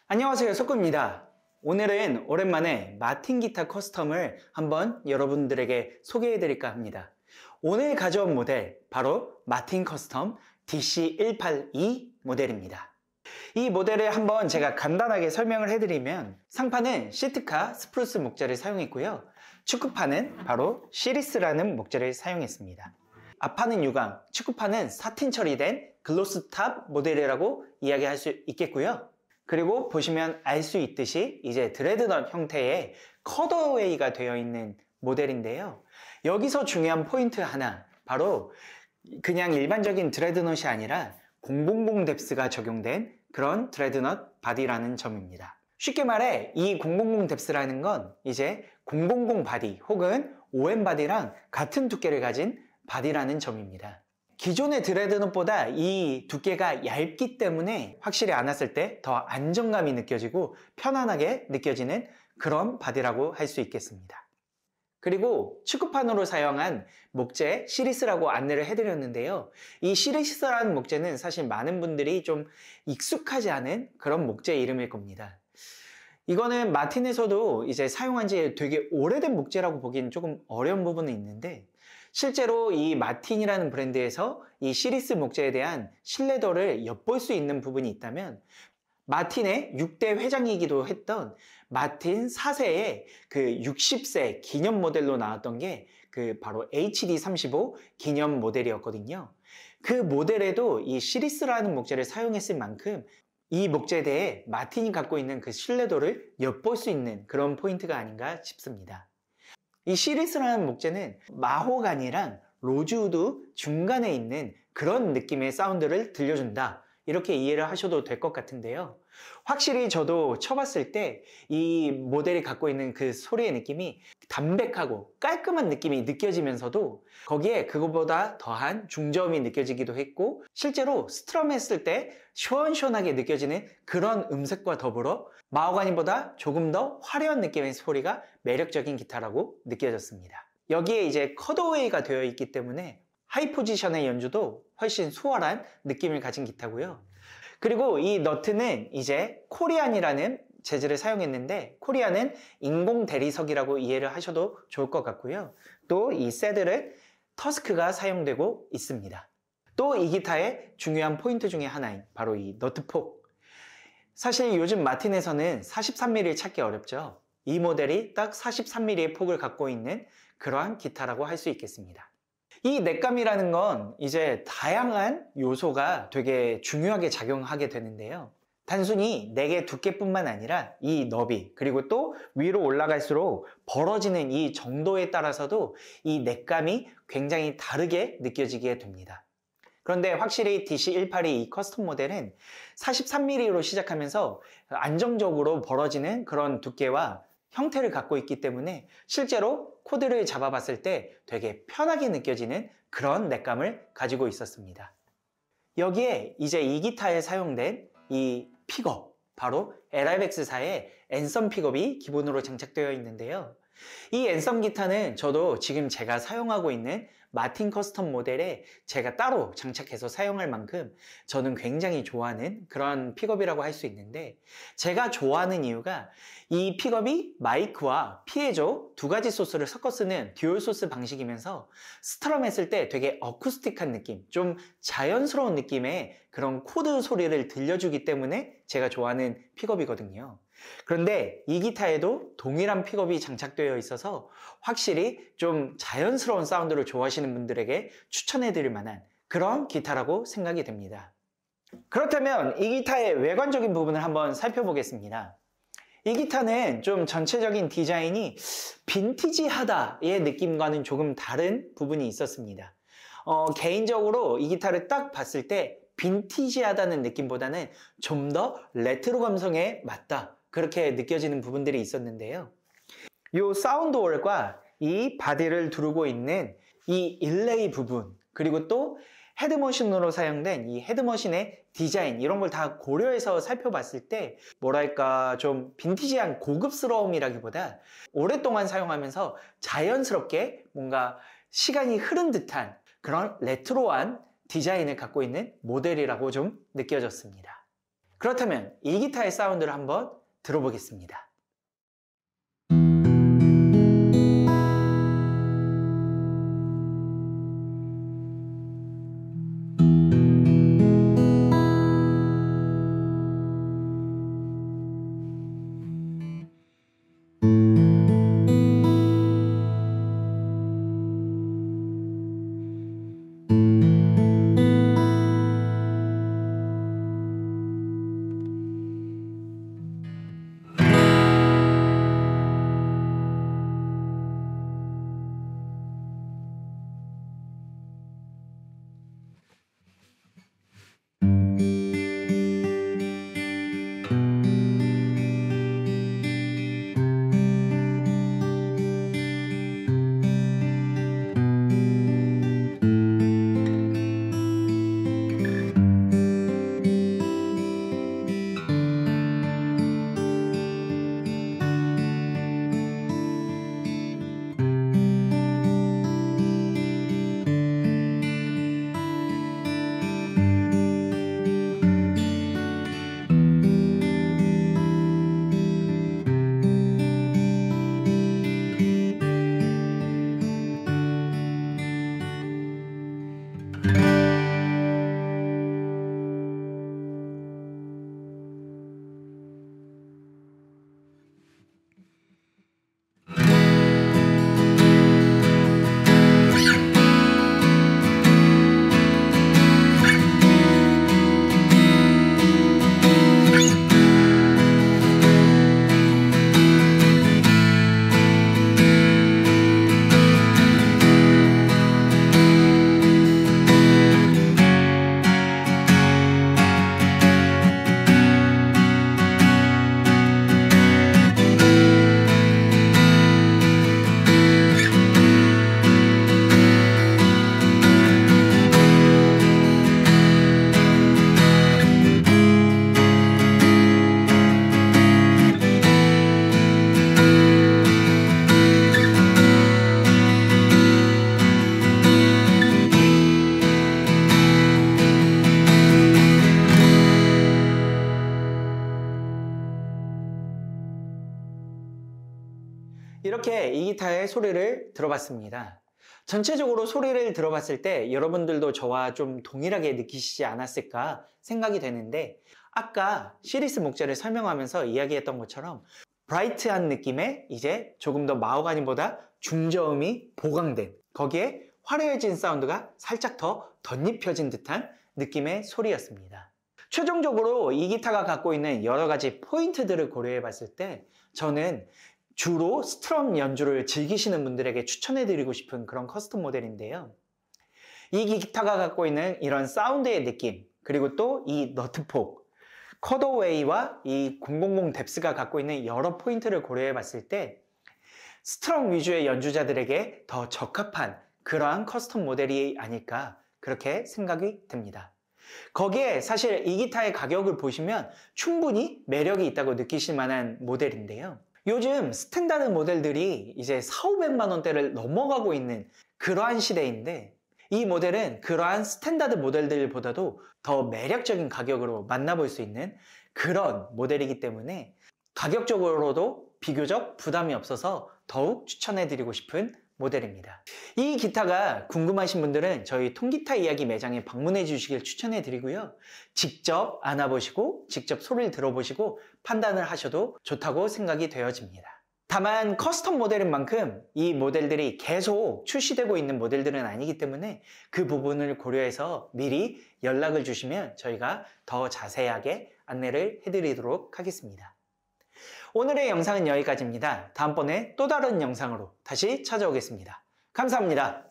안녕하세요, 석구입니다. 오늘은 오랜만에 마틴 기타 커스텀을 한번 여러분들에게 소개해 드릴까 합니다. 오늘 가져온 모델 바로 마틴 커스텀 DC182 모델입니다. 이 모델을 한번 제가 간단하게 설명을 해드리면, 상판은 시트카 스프루스 목재를 사용했고요, 축구판은 바로 시리스라는 목재를 사용했습니다. 앞판은 유광, 축구판은 사틴 처리된 글로스탑 모델이라고 이야기할 수 있겠고요. 그리고 보시면 알 수 있듯이 이제 드레드넛 형태의 컷어웨이가 되어 있는 모델인데요. 여기서 중요한 포인트 하나, 바로 그냥 일반적인 드레드넛이 아니라 000 뎁스가 적용된 그런 드레드넛 바디라는 점입니다. 쉽게 말해 이 000 뎁스라는 건 이제 000 바디 혹은 OM 바디랑 같은 두께를 가진 바디라는 점입니다. 기존의 드레드넛보다 이 두께가 얇기 때문에 확실히 안았을 때 더 안정감이 느껴지고 편안하게 느껴지는 그런 바디라고 할 수 있겠습니다. 그리고 축구판으로 사용한 목재 시리스라고 안내를 해드렸는데요. 이 시리스라는 목재는 사실 많은 분들이 좀 익숙하지 않은 그런 목재 이름일 겁니다. 이거는 마틴에서도 이제 사용한 지 되게 오래된 목재라고 보기엔 조금 어려운 부분은 있는데, 실제로 이 마틴이라는 브랜드에서 이 시리스 목재에 대한 신뢰도를 엿볼 수 있는 부분이 있다면, 마틴의 6대 회장이기도 했던 마틴 4세의 그 60세 기념 모델로 나왔던 게 그 바로 HD35 기념 모델이었거든요. 그 모델에도 이 시리스라는 목재를 사용했을 만큼 이 목재에 대해 마틴이 갖고 있는 그 신뢰도를 엿볼 수 있는 그런 포인트가 아닌가 싶습니다. 이 시리스라는 목재는 마호가니랑 로즈우드 중간에 있는 그런 느낌의 사운드를 들려준다, 이렇게 이해를 하셔도 될 것 같은데요. 확실히 저도 쳐봤을 때 이 모델이 갖고 있는 그 소리의 느낌이 담백하고 깔끔한 느낌이 느껴지면서도 거기에 그거보다 더한 중저음이 느껴지기도 했고, 실제로 스트럼했을 때 시원시원하게 느껴지는 그런 음색과 더불어 마호가니보다 조금 더 화려한 느낌의 소리가 매력적인 기타라고 느껴졌습니다. 여기에 이제 컷어웨이가 되어 있기 때문에 하이 포지션의 연주도 훨씬 수월한 느낌을 가진 기타고요. 그리고 이 너트는 이제 코리안이라는 재질을 사용했는데, 코리안은 인공 대리석이라고 이해를 하셔도 좋을 것 같고요. 또 이 새들은 터스크가 사용되고 있습니다. 또 이 기타의 중요한 포인트 중에 하나인 바로 이 너트폭. 사실 요즘 마틴에서는 43mm를 찾기 어렵죠. 이 모델이 딱 43mm의 폭을 갖고 있는 그러한 기타라고 할 수 있겠습니다. 이 넥감이라는 건 이제 다양한 요소가 되게 중요하게 작용하게 되는데요. 단순히 넥의 두께뿐만 아니라 이 너비, 그리고 또 위로 올라갈수록 벌어지는 이 정도에 따라서도 이 넥감이 굉장히 다르게 느껴지게 됩니다. 그런데 확실히 DC182 이 커스텀 모델은 43mm로 시작하면서 안정적으로 벌어지는 그런 두께와 형태를 갖고 있기 때문에 실제로 코드를 잡아봤을 때 되게 편하게 느껴지는 그런 넥감을 가지고 있었습니다. 여기에 이제 이 기타에 사용된 이 픽업, 바로 LR백스사의 앤썸 픽업이 기본으로 장착되어 있는데요. 이 앤썸 기타는 저도 지금 제가 사용하고 있는 마틴 커스텀 모델에 제가 따로 장착해서 사용할 만큼 저는 굉장히 좋아하는 그런 픽업이라고 할 수 있는데, 제가 좋아하는 이유가 이 픽업이 마이크와 피에조 두 가지 소스를 섞어 쓰는 듀얼 소스 방식이면서 스트럼 했을 때 되게 어쿠스틱한 느낌, 좀 자연스러운 느낌의 그런 코드 소리를 들려주기 때문에 제가 좋아하는 픽업이거든요. 그런데 이 기타에도 동일한 픽업이 장착되어 있어서 확실히 좀 자연스러운 사운드를 좋아하시는 분들에게 추천해드릴 만한 그런 기타라고 생각이 됩니다. 그렇다면 이 기타의 외관적인 부분을 한번 살펴보겠습니다. 이 기타는 좀 전체적인 디자인이 빈티지하다의 느낌과는 조금 다른 부분이 있었습니다. 개인적으로 이 기타를 딱 봤을 때 빈티지하다는 느낌보다는 좀 더 레트로 감성에 맞다, 그렇게 느껴지는 부분들이 있었는데요. 이 사운드홀과 이 바디를 두르고 있는 이 인레이 부분, 그리고 또 헤드머신으로 사용된 이 헤드머신의 디자인, 이런 걸 다 고려해서 살펴봤을 때 뭐랄까 좀 빈티지한 고급스러움이라기보다 오랫동안 사용하면서 자연스럽게 뭔가 시간이 흐른 듯한 그런 레트로한 디자인을 갖고 있는 모델이라고 좀 느껴졌습니다. 그렇다면 이 기타의 사운드를 한번 들어보겠습니다. 이렇게 이 기타의 소리를 들어봤습니다. 전체적으로 소리를 들어봤을 때 여러분들도 저와 좀 동일하게 느끼시지 않았을까 생각이 되는데, 아까 시리스 목재를 설명하면서 이야기했던 것처럼 브라이트한 느낌의 이제 조금 더 마호가니보다 중저음이 보강된, 거기에 화려해진 사운드가 살짝 더 덧입혀진 듯한 느낌의 소리였습니다. 최종적으로 이 기타가 갖고 있는 여러 가지 포인트들을 고려해 봤을 때 저는 주로 스트럼 연주를 즐기시는 분들에게 추천해드리고 싶은 그런 커스텀 모델인데요. 이 기타가 갖고 있는 이런 사운드의 느낌, 그리고 또 이 너트폭, 컷어웨이와 이 000 뎁스가 갖고 있는 여러 포인트를 고려해 봤을 때 스트럼 위주의 연주자들에게 더 적합한 그러한 커스텀 모델이 아닐까, 그렇게 생각이 듭니다. 거기에 사실 이 기타의 가격을 보시면 충분히 매력이 있다고 느끼실 만한 모델인데요. 요즘 스탠다드 모델들이 이제 400~500만 원대를 넘어가고 있는 그러한 시대인데, 이 모델은 그러한 스탠다드 모델들보다도 더 매력적인 가격으로 만나볼 수 있는 그런 모델이기 때문에 가격적으로도 비교적 부담이 없어서 더욱 추천해드리고 싶은 모델입니다. 이 기타가 궁금하신 분들은 저희 통기타 이야기 매장에 방문해 주시길 추천해 드리고요. 직접 안아보시고 직접 소리를 들어보시고 판단을 하셔도 좋다고 생각이 되어집니다. 다만 커스텀 모델인 만큼 이 모델들이 계속 출시되고 있는 모델들은 아니기 때문에 그 부분을 고려해서 미리 연락을 주시면 저희가 더 자세하게 안내를 해드리도록 하겠습니다. 오늘의 영상은 여기까지입니다. 다음번에 또 다른 영상으로 다시 찾아오겠습니다. 감사합니다.